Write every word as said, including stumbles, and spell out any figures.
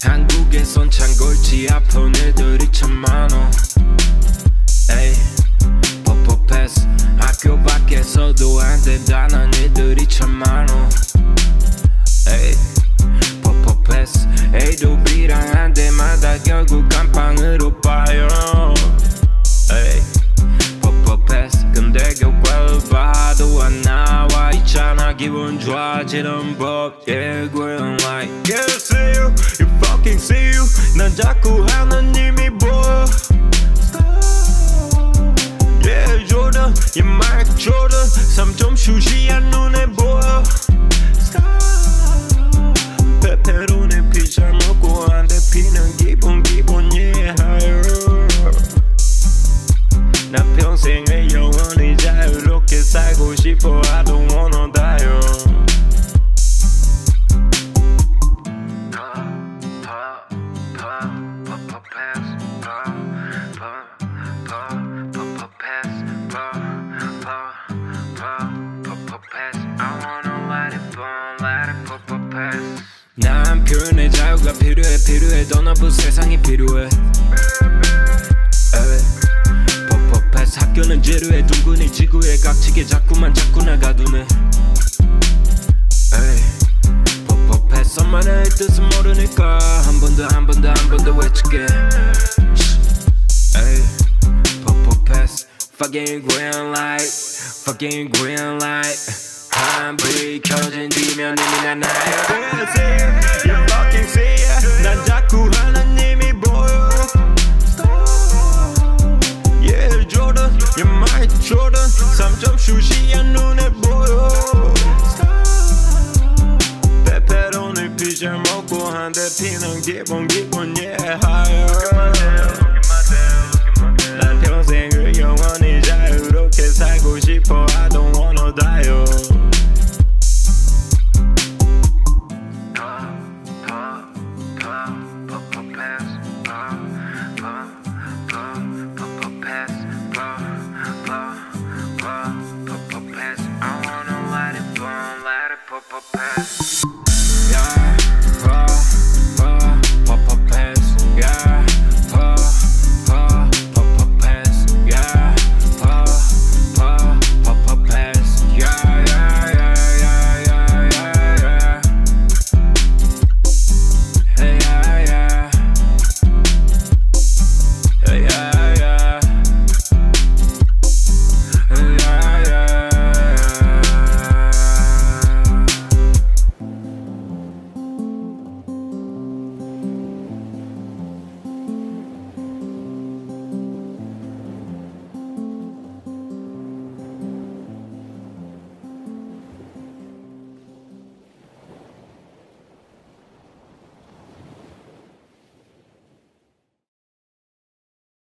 한국에선 창골치 아픈 애들이 참 많어. 에이 퍼퍼 패스 학교 밖에서도 안 된다는 애들이 참 많어. 에이 퍼퍼 패스 A도 B랑 한 대마다 결국 감방으로 빠요. 에이 퍼퍼 패스 근데 결과를 봐도 안 나와 있잖아. 기분 좋아지는 법 yeah green light yeah see you you fucking see you 난 자꾸 하나님이 보여. Yeah Jordan yeah Mike Jordan 삼 점 슛이야 눈에 보여. 페페로니 피자 먹고 한 대 피는 기분 기분 yeah 난 평생을 영원히 자유롭게 살고 싶어. I don't wanna die. 난 표현의 자유가 필요해 필요해 더 넓은 세상이 필요해. 퍼퍼패스 학교는 지루해 둥근히 지구에 깍지게 자꾸만 자꾸 나가두네. 퍼퍼패스 엄마의 뜻은 모르니까 한 번 더 한 번 더 한 번 더 외칠게. 퍼퍼패스 fucking green light fucking green light 불이 켜진 뒤면 이미 난 나야. You fucking see ya 난 자꾸 하나님이 보여. Yeah Jordan yeah Mike Jordan 삼 점 슛이야 눈에 보여. 페페로니 피자 먹고 한 대 피는 기분 기분 yeah higher. 난 평생을 영원히 자유롭게 살고 싶어. I don't wanna die.